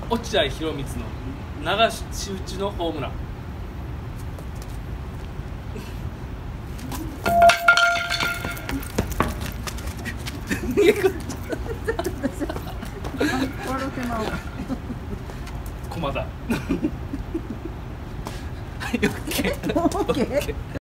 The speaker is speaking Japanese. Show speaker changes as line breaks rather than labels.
落合博満の流し打ちのホームラン。駒田。はい、オッケー。